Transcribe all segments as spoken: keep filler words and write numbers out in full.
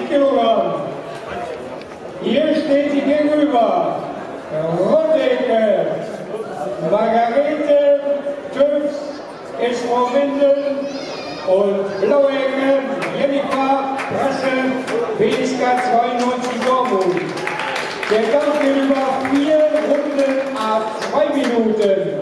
achtzig Kilogramm. Hier steht sie gegenüber. Rottecke, Margarete Tüfs, Esro Windel und Blauecke, Jennifer Presse, B S K zweiundneunzig Dortmund. Der Kampf geht über vier Runden ab zwei Minuten.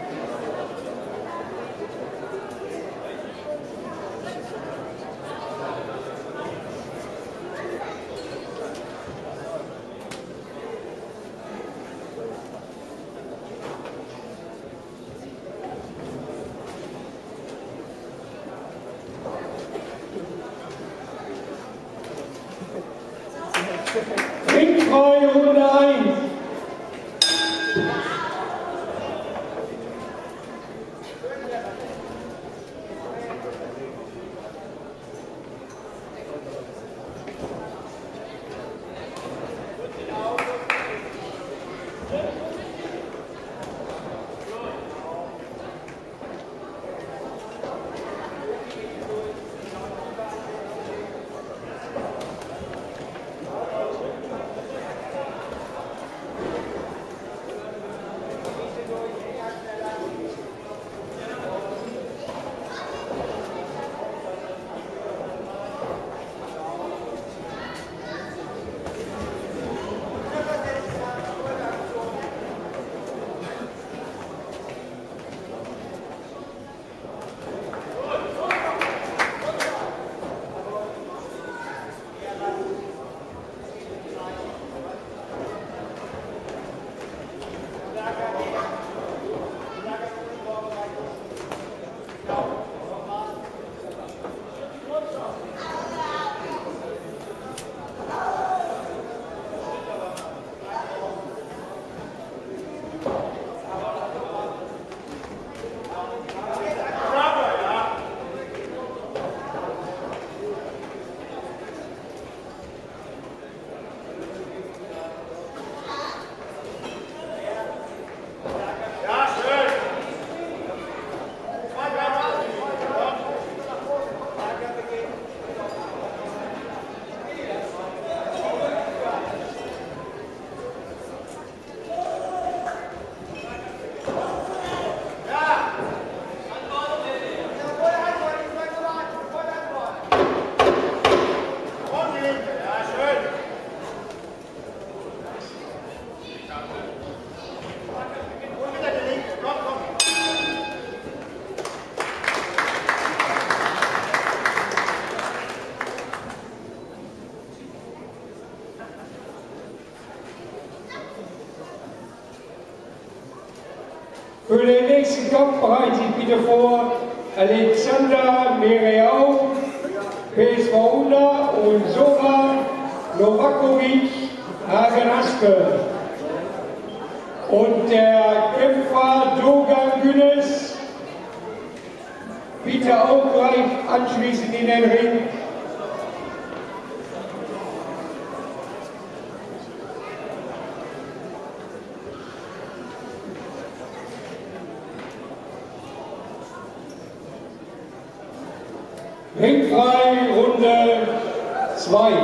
Ringfrei Runde eins. Für den nächsten Kampf bereiten sich bitte vor Alexander Mereau, P S V Unda und Zoran Novakovic Hagenaske. Und der Kämpfer Dogan Günes bitte auch gleich anschließend in den Ring. Ringfrei Runde zwei.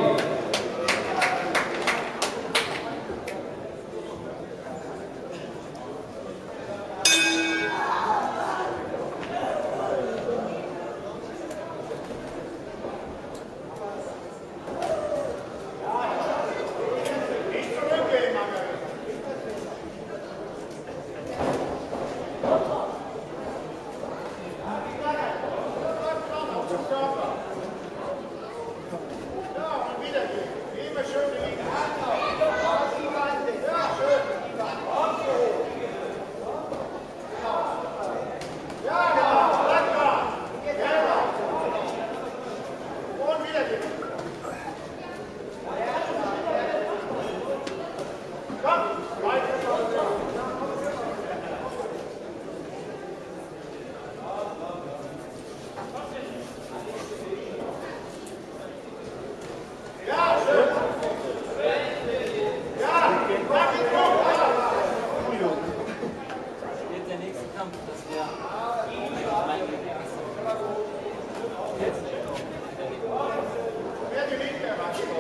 Wer gewinnt, der macht.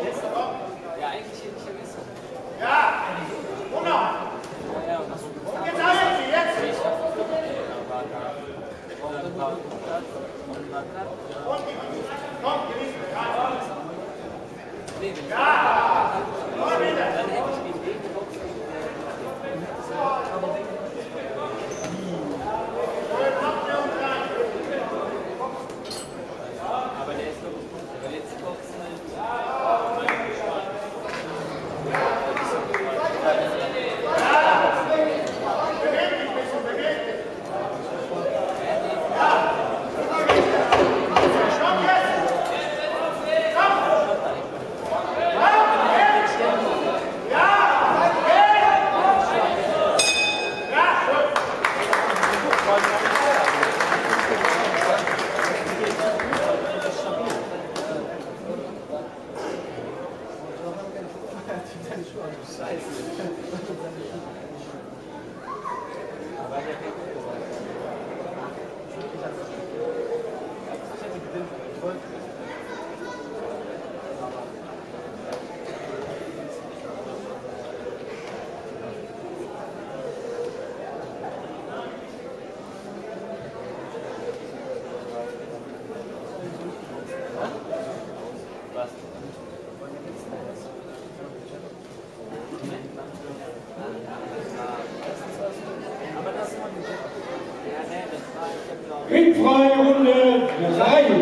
Ringfreie Runde drei.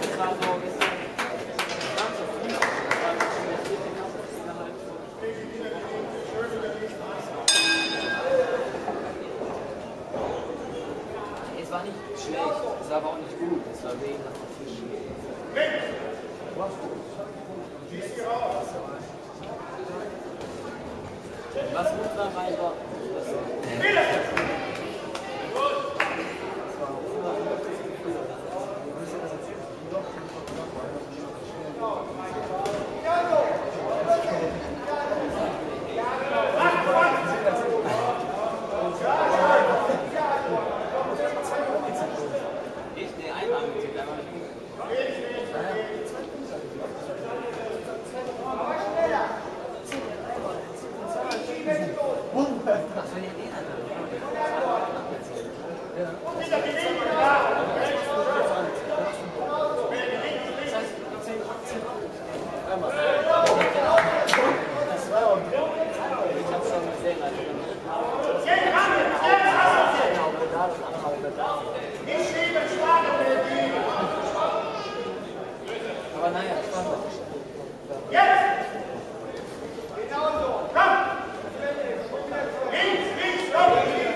Es war nicht schlecht, es war aber auch nicht gut, es war wegen nach dem Fisch. Was gut war, war einfach. Aber naja, das war doch. Jetzt! Genau so! Komm! Links, links, komm!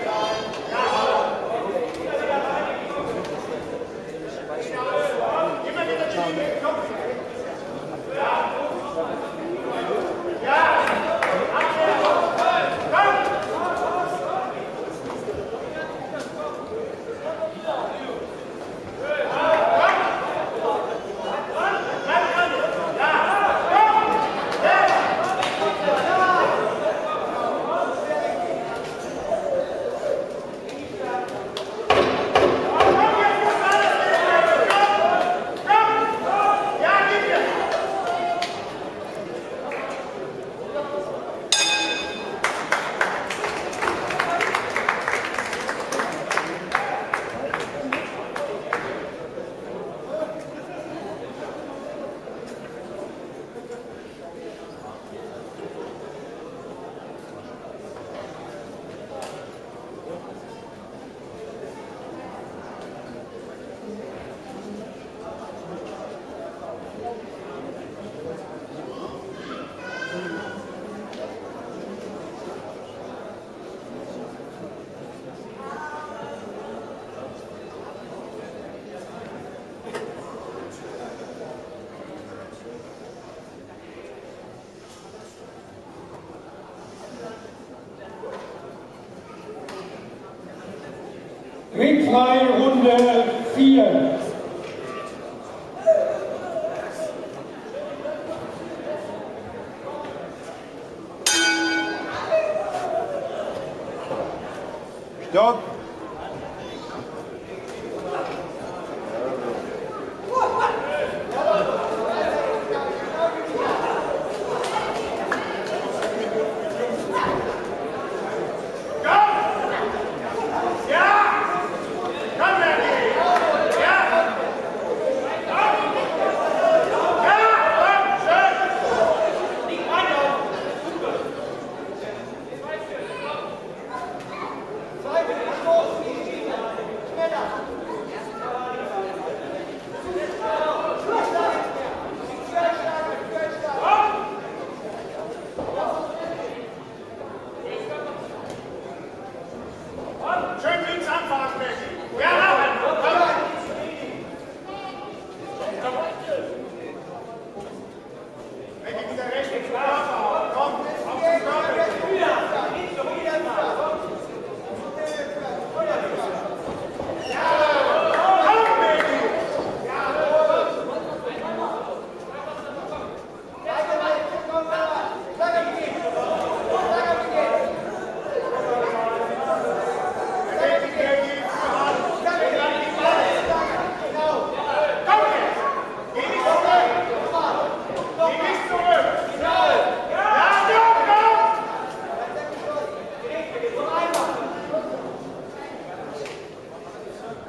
Immer wieder die Linie, komm! Ja! Ja! Ringfreie Runde vier. Stopp! Ja!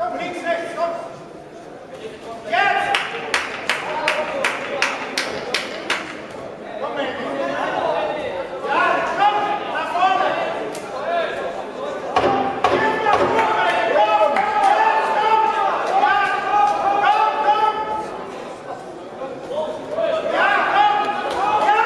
Komm, links, rechts, komm! Jetzt! Komm, Mandy! Ja, komm! Nach vorne! Jetzt nach vorne! Komm! Jetzt, komm! Ja, komm, komm! Ja, komm! Ja!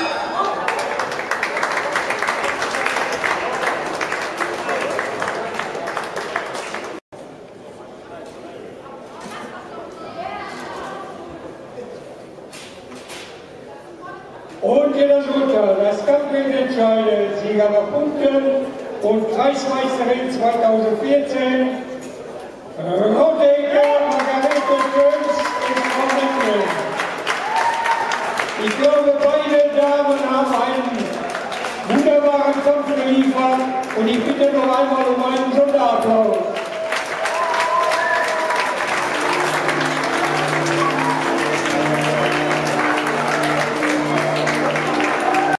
Und in der Schulter, das Kampfbild entscheidet, Sieger nach Punkten und Kreismeisterin zweitausendvierzehn, Rodeke Margarete Köns in Frauenfeld. Ich glaube, beide Damen haben einen wunderbaren Kampf geliefert und ich bitte noch einmal um einen Sonderapplaus.